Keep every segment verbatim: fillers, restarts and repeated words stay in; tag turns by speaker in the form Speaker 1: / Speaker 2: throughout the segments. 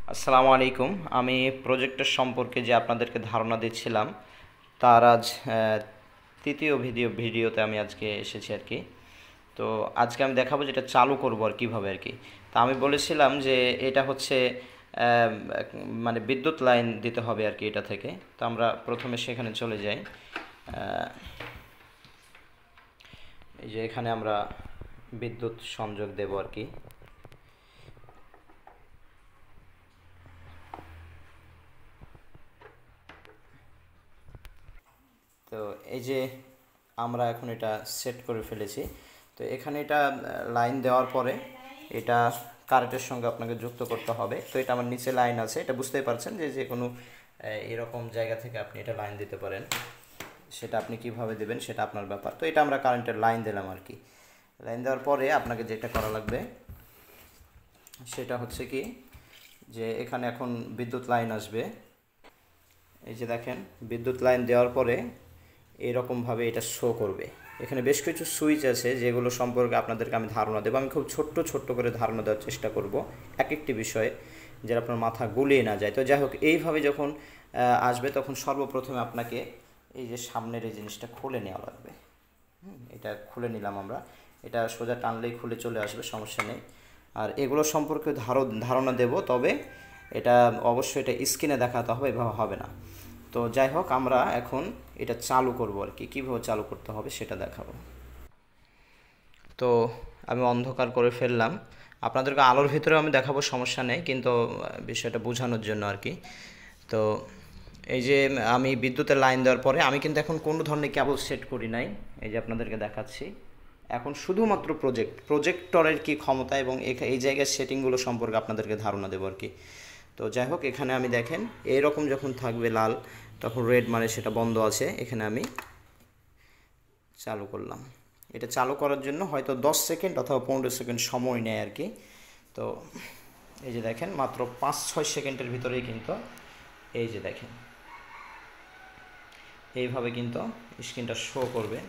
Speaker 1: আসসালামু আলাইকুম। আমি প্রজেক্টের সম্পর্কে যে আপনাদেরকে ধারণা দিচ্ছিলাম তার আজ আহ, তৃতীয় ভিডিও ভিডিওতে আমি আজকে এসেছি আর কি। তো আজকে আমি দেখাবো যেটা চালু করব আর কীভাবে আর কি। তা আমি বলেছিলাম যে এটা হচ্ছে আহ, মানে বিদ্যুৎ লাইন দিতে হবে আর কি এটা থেকে। তো আমরা প্রথমে সেখানে চলে যাই। আহ, এই যে এখানে আমরা বিদ্যুৎ সংযোগ দেব আর কি। তো এই যে আমরা এখন এটা সেট করে ফেলেছি। তো এখানে এটা লাইন দেওয়ার পরে এটা কারেন্টের সঙ্গে আপনাকে যুক্ত করতে হবে। তো এটা আমার নিচে লাইন আছে, এটা বুঝতেই পারছেন যে যে কোনো আহ, এরকম জায়গা থেকে আপনি এটা লাইন দিতে পারেন। সেটা আপনি কিভাবে দেবেন সেটা আপনার ব্যাপার। তো এটা আমরা কারেন্টের লাইন দিলাম আর কি। লাইন দেওয়ার পরে আপনাকে যেটা করা লাগবে সেটা হচ্ছে কি, যে এখানে এখন বিদ্যুৎ লাইন আসবে। এই যে দেখেন, বিদ্যুৎ লাইন দেওয়ার পরে এরকমভাবে এটা শো করবে। এখানে বেশ কিছু সুইচ আছে যেগুলো সম্পর্কে আপনাদেরকে আমি ধারণা দেবো। আমি খুব ছোট্ট ছোট্ট করে ধারণা দেওয়ার চেষ্টা করব এক একটি বিষয়ে, যেটা আপনার মাথা গুলিয়ে না যায়। তো যাই হোক, এইভাবে যখন আসবে তখন সর্বপ্রথমে আপনাকে এই যে সামনের এই জিনিসটা খুলে নেওয়া লাগবে। হুম, এটা খুলে নিলাম আমরা। এটা সোজা টানলেই খুলে চলে আসবে, সমস্যা নেই। আর এগুলো সম্পর্কে ধারণা দেব, তবে এটা অবশ্যই এটা স্ক্রিনে দেখাতে হবে, এভাবে হবে না। তো যাই হোক, আমরা এখন এটা চালু করব আর কি। কীভাবে চালু করতে হবে সেটা দেখাবো। তো আমি অন্ধকার করে ফেললাম। আপনাদেরকে আলোর ভিতরেও আমি দেখাবো, সমস্যা নেই, কিন্তু বিষয়টা বোঝানোর জন্য আর কি। তো এই যে আমি বিদ্যুতের লাইন দেওয়ার পরে আমি কিন্তু এখন কোনো ধরনের কেবল সেট করি নাই। এই যে আপনাদেরকে দেখাচ্ছি, এখন শুধুমাত্র প্রজেক্ট প্রজেক্টরের কি ক্ষমতা এবং এই জায়গার সেটিংগুলো সম্পর্কে আপনাদেরকে ধারণা দেবো আর কি। তো যাই হোক, এখানে আমি দেখেন এইরকম যখন থাকবে লাল, তখন রেড মানে সেটা বন্ধ আছে। এখানে আমি চালু করলাম। এটা চালু করার জন্য হয়তো দশ সেকেন্ড অথবা পনেরো সেকেন্ড সময় নেয় আর কি। তো এই যে দেখেন, মাত্র পাঁচ ছয় সেকেন্ডের ভিতরেই কিন্তু এই যে দেখেন এইভাবে কিন্তু স্ক্রিনটা শো করবে।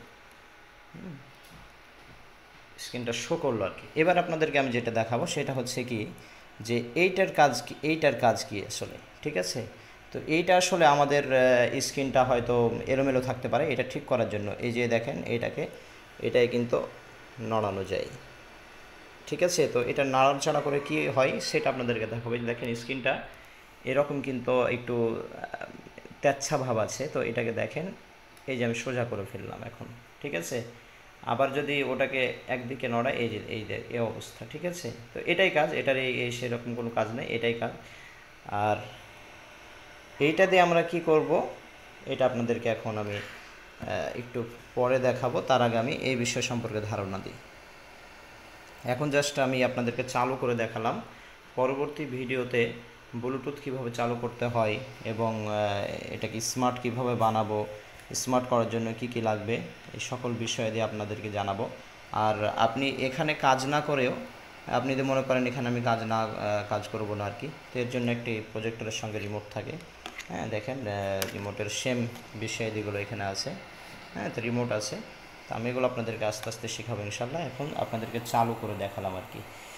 Speaker 1: স্ক্রিনটা শো করলো আর কি। এবার আপনাদেরকে আমি যেটা দেখাবো সেটা হচ্ছে কি, যে এইটার কাজ কি, এইটার কাজ কি আসলে, ঠিক আছে। তো এইটা আসলে আমাদের স্ক্রিনটা হয়তো এলোমেলো থাকতে পারে, এটা ঠিক করার জন্য এই যে দেখেন এটাকে এটাই কিন্তু নড়ানো যায়, ঠিক আছে। তো এটা নাড়াচাড়া করে কি হয় সেটা আপনাদেরকে দেখাবো। দেখেন স্ক্রিনটা এরকম কিন্তু একটু তেচ্ছা ভাব আছে। তো এটাকে দেখেন, এই যে আমি সোজা করে ফেললাম এখন, ঠিক আছে। আবার যদি ওটাকে একদিকে নড়ায়, এই যে এই যে এই অবস্থা, ঠিক আছে। তো এটাই কাজ, এটার এই সেরকম কোনো কাজ নেই, এটাই কাজ। আর এইটা দিয়ে আমরা কি করব এটা আপনাদেরকে এখন আমি একটু পরে দেখাবো। তার আগে আমি এই বিষয় সম্পর্কে ধারণা দিই। এখন জাস্ট আমি আপনাদেরকে চালু করে দেখালাম। পরবর্তী ভিডিওতে ব্লুটুথ কিভাবে চালু করতে হয় এবং এটাকে স্মার্ট কিভাবে বানাবো, স্মার্ট করার জন্য কি কি লাগবে, এই সকল বিষয় দিয়ে আপনাদেরকে জানাবো। আর আপনি এখানে কাজ না করেও, আপনি যদি মনে করেন এখানে আমি কাজ না কাজ করব না আর কি, তো এর জন্য একটি প্রজেক্টরের সঙ্গে রিমোট থাকে। হ্যাঁ দেখেন, রিমোটের সেম বিষয়াদিগুলো এখানে আছে। হ্যাঁ, তো রিমোট আছে। তো আমি এগুলো আপনাদেরকে আস্তে আস্তে শেখাবো ইনশাল্লাহ। এখন আপনাদেরকে চালু করে দেখালাম আর কি।